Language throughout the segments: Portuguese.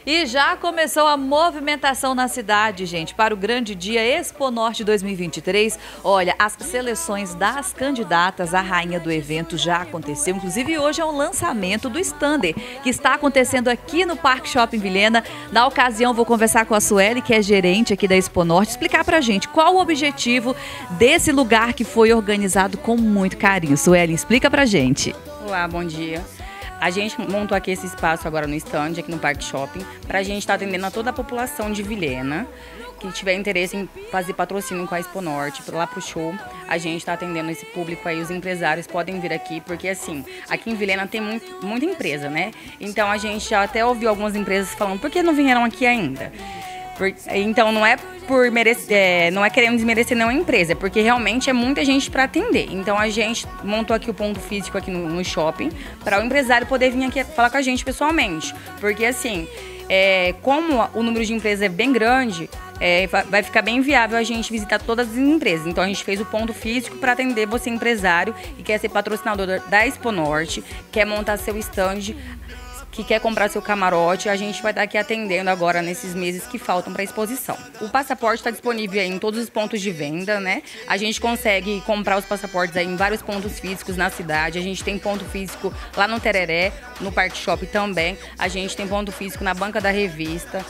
E já começou a movimentação na cidade, gente, para o grande dia Expo Norte 2023. Olha, as seleções das candidatas à rainha do evento já aconteceu. Inclusive, hoje é o lançamento do stander, que está acontecendo aqui no Parque Shopping Vilhena. Na ocasião, vou conversar com a Sueli, que é gerente aqui da Expo Norte, explicar pra gente qual o objetivo desse lugar que foi organizado com muito carinho. Sueli, explica pra gente. Olá, bom dia. A gente montou aqui esse espaço agora no stand, aqui no Parque Shopping, para a gente estar atendendo a toda a população de Vilhena, que tiver interesse em fazer patrocínio com a Expo Norte, lá pro show. A gente está atendendo esse público aí, os empresários podem vir aqui, porque assim, aqui em Vilhena tem muita empresa, né? Então a gente já até ouviu algumas empresas falando, por que não vieram aqui ainda? Então não é por merecer, não é querendo desmerecer nenhuma empresa, é porque realmente é muita gente para atender. Então a gente montou aqui o ponto físico aqui no shopping para o empresário poder vir aqui falar com a gente pessoalmente, porque assim, como o número de empresas é bem grande, vai ficar bem viável a gente visitar todas as empresas. Então a gente fez o ponto físico para atender você empresário que quer ser patrocinador da Expo Norte, quer montar seu stand, que quer comprar seu camarote. A gente vai estar aqui atendendo agora nesses meses que faltam para a exposição. O passaporte está disponível aí em todos os pontos de venda, né? A gente consegue comprar os passaportes aí em vários pontos físicos na cidade. A gente tem ponto físico lá no Tereré, no Parque Shopping também. A gente tem ponto físico na Banca da Revista,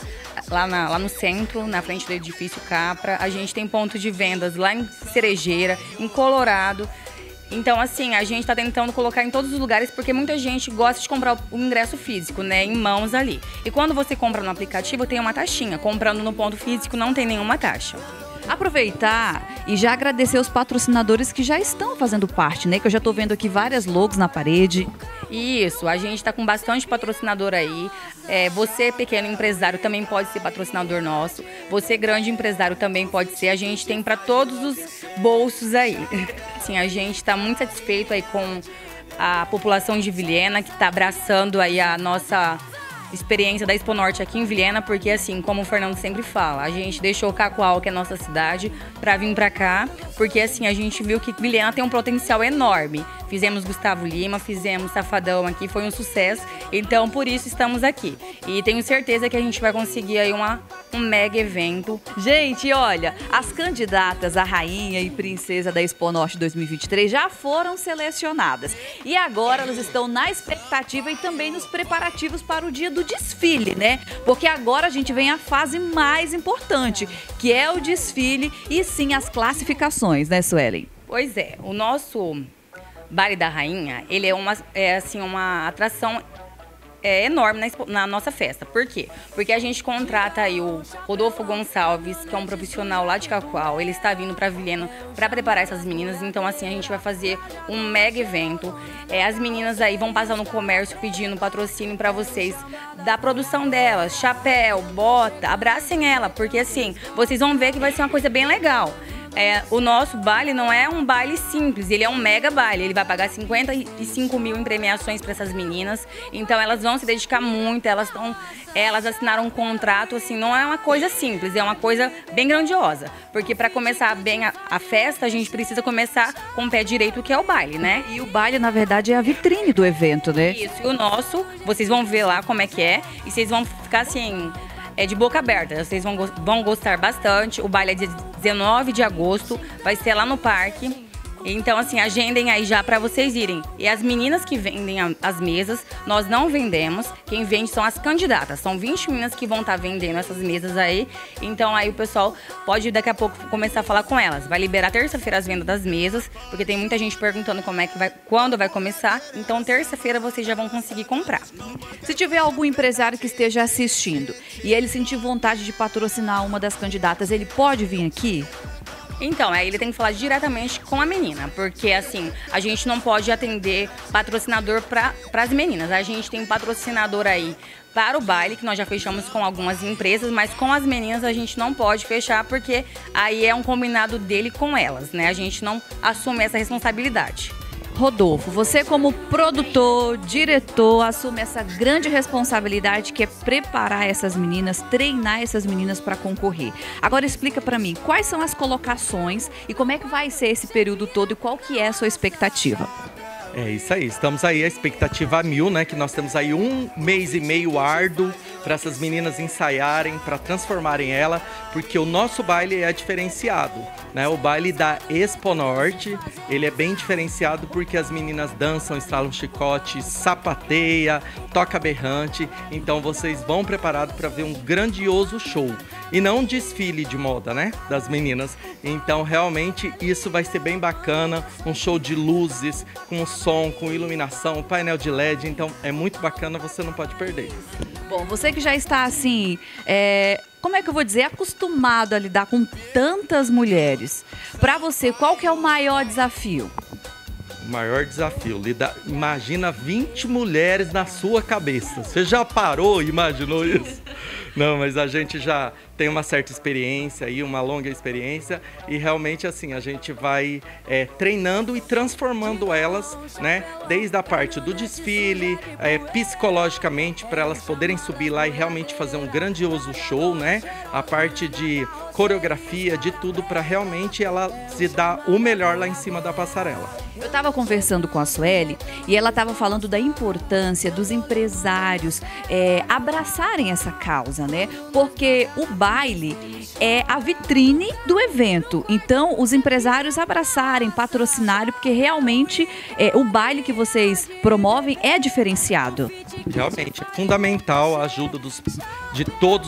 lá no centro, na frente do edifício Capra. A gente tem ponto de vendas lá em Cerejeira, em Colorado. Então, assim, a gente está tentando colocar em todos os lugares, porque muita gente gosta de comprar o ingresso físico, né, em mãos ali. E quando você compra no aplicativo, tem uma taxinha. Comprando no ponto físico, não tem nenhuma taxa. Aproveitar e já agradecer os patrocinadores que já estão fazendo parte, né? Que eu já estou vendo aqui várias logos na parede. Isso, a gente está com bastante patrocinador aí. Você, pequeno empresário, também pode ser patrocinador nosso. Você, grande empresário, também pode ser. A gente tem para todos os bolsos aí. Assim, a gente está muito satisfeito aí com a população de Vilhena, que está abraçando aí a nossa experiência da Expo Norte aqui em Vilhena, porque assim, como o Fernando sempre fala, a gente deixou Cacoal, que é a nossa cidade, para vir para cá, porque assim, a gente viu que Vilhena tem um potencial enorme. Fizemos Gustavo Lima, fizemos Safadão aqui, foi um sucesso, então por isso estamos aqui. E tenho certeza que a gente vai conseguir aí um mega evento. Gente, olha, as candidatas à rainha e princesa da Expo Norte 2023 já foram selecionadas. E agora elas estão na expectativa e também nos preparativos para o dia do desfile, né? Porque agora a gente vem à fase mais importante, que é o desfile e sim as classificações, né, Sueli? Pois é, o nosso Baile da Rainha, ele é uma atração enorme na nossa festa. Por quê? Porque a gente contrata aí o Rodolfo Gonçalves, que é um profissional lá de Cacoal. Ele está vindo para Vilhena para preparar essas meninas. Então, assim, a gente vai fazer um mega evento. As meninas aí vão passar no comércio pedindo patrocínio para vocês da produção delas. Chapéu, bota, abracem ela, porque assim, vocês vão ver que vai ser uma coisa bem legal. O nosso baile não é um baile simples, ele é um mega baile. Ele vai pagar 55 mil em premiações para essas meninas. Então elas vão se dedicar muito, elas assinaram um contrato, assim, não é uma coisa simples, é uma coisa bem grandiosa. Porque para começar bem a festa, a gente precisa começar com o pé direito, que é o baile, né? E o baile, na verdade, é a vitrine do evento, né? Isso, e o nosso, vocês vão ver lá como é que é, e vocês vão ficar assim, de boca aberta, vocês vão gostar bastante. O baile é dia 19 de agosto, vai ser lá no parque. Então, assim, agendem aí já para vocês irem. E as meninas que vendem as mesas, nós não vendemos. Quem vende são as candidatas. São 20 meninas que vão estar vendendo essas mesas aí. Então, aí o pessoal pode daqui a pouco começar a falar com elas. Vai liberar terça-feira as vendas das mesas, porque tem muita gente perguntando quando vai começar. Então, terça-feira vocês já vão conseguir comprar. Se tiver algum empresário que esteja assistindo e ele sentir vontade de patrocinar uma das candidatas, ele pode vir aqui? Então, aí ele tem que falar diretamente com a menina, porque assim, a gente não pode atender patrocinador para as meninas. A gente tem patrocinador aí para o baile, que nós já fechamos com algumas empresas, mas com as meninas a gente não pode fechar, porque aí é um combinado dele com elas, né? A gente não assume essa responsabilidade. Rodolfo, você como produtor, diretor, assume essa grande responsabilidade que é preparar essas meninas, treinar essas meninas para concorrer. Agora explica para mim, quais são as colocações e como é que vai ser esse período todo e qual que é a sua expectativa? É isso aí, estamos aí, a expectativa a 1000, né? Que nós temos aí 1 mês e meio árduo, para essas meninas ensaiarem, para transformarem ela, porque o nosso baile é diferenciado, né? O baile da Expo Norte, ele é bem diferenciado porque as meninas dançam, estralam chicote, sapateia, toca berrante, então vocês vão preparados para ver um grandioso show e não um desfile de moda, né, das meninas. Então realmente isso vai ser bem bacana, um show de luzes, com som, com iluminação, painel de LED, então é muito bacana, você não pode perder. Bom, você que já está assim, como é que eu vou dizer, acostumado a lidar com tantas mulheres, para você, qual que é o maior desafio? O maior desafio, imagina 20 mulheres na sua cabeça. Você já parou e imaginou isso? Não, mas a gente já tem uma certa experiência aí, uma longa experiência, e realmente assim, a gente vai treinando e transformando elas, né? Desde a parte do desfile, psicologicamente, para elas poderem subir lá e realmente fazer um grandioso show, né? A parte de coreografia, de tudo, para realmente ela se dar o melhor lá em cima da passarela. Eu estava conversando com a Sueli e ela estava falando da importância dos empresários abraçarem essa causa, né? Porque o baile é a vitrine do evento. Então, os empresários abraçarem, patrocinarem, porque realmente o baile que vocês promovem é diferenciado. Realmente, é fundamental a ajuda de todos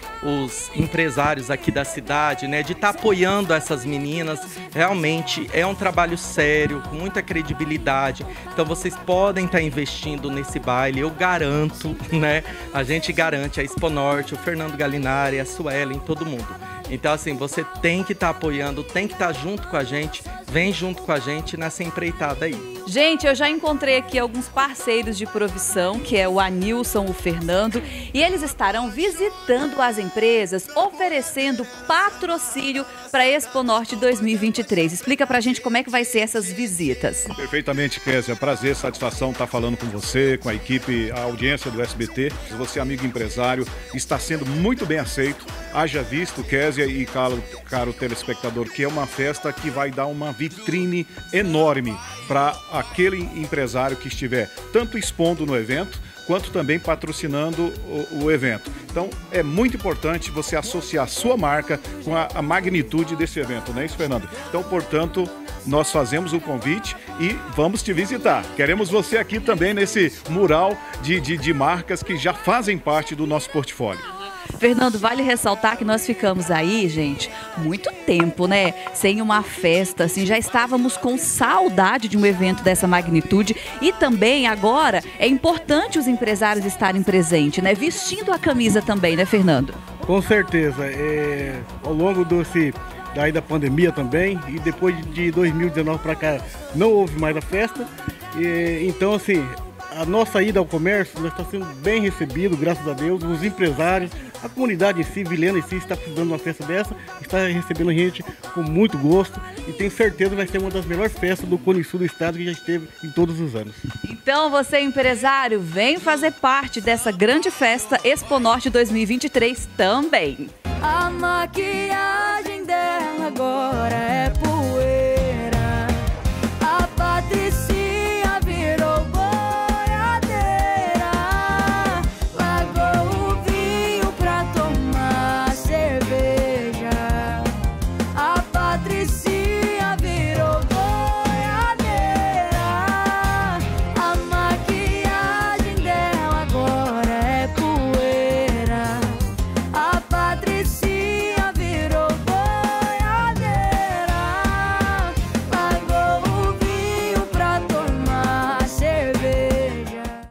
os empresários aqui da cidade, né? De estar apoiando essas meninas. Realmente é um trabalho sério, com muita credibilidade. Então vocês podem estar investindo nesse baile, eu garanto, né? A gente garante, a Expo Norte, o Fernando Galinari, a Suelen, todo mundo. Então assim, você tem que estar apoiando, tem que estar junto com a gente, vem junto com a gente nessa empreitada aí. Gente, eu já encontrei aqui alguns parceiros de profissão, que é o Anilson, o Fernando, e eles estarão visitando as empresas, oferecendo patrocínio para a Expo Norte 2023. Explica pra gente como é que vai ser essas visitas. Perfeitamente, Kézia. Prazer, satisfação estar falando com você, com a equipe, a audiência do SBT. Você, amigo empresário, está sendo muito bem aceito. Haja visto, Kézia e caro telespectador, que é uma festa que vai dar uma vitrine enorme para aquele empresário que estiver tanto expondo no evento, quanto também patrocinando o evento. Então, é muito importante você associar a sua marca com a magnitude desse evento, não é isso, Fernando? Então, portanto, nós fazemos o convite e vamos te visitar. Queremos você aqui também nesse mural de marcas que já fazem parte do nosso portfólio. Fernando, vale ressaltar que nós ficamos aí, gente, muito tempo, né? Sem uma festa, assim, já estávamos com saudade de um evento dessa magnitude e também agora é importante os empresários estarem presentes, né? Vestindo a camisa também, né, Fernando? Com certeza, ao longo daí da pandemia também, e depois de 2019 para cá não houve mais a festa, então assim, a nossa ida ao comércio está sendo bem recebido, graças a Deus, os empresários, a comunidade em si, Vilhena em si, está precisando de uma festa dessa, está recebendo a gente com muito gosto e tenho certeza que vai ser uma das melhores festas do Cone Sul do estado que já esteve em todos os anos. Então você, empresário, vem fazer parte dessa grande festa Expo Norte 2023 também. A maquiagem dela agora é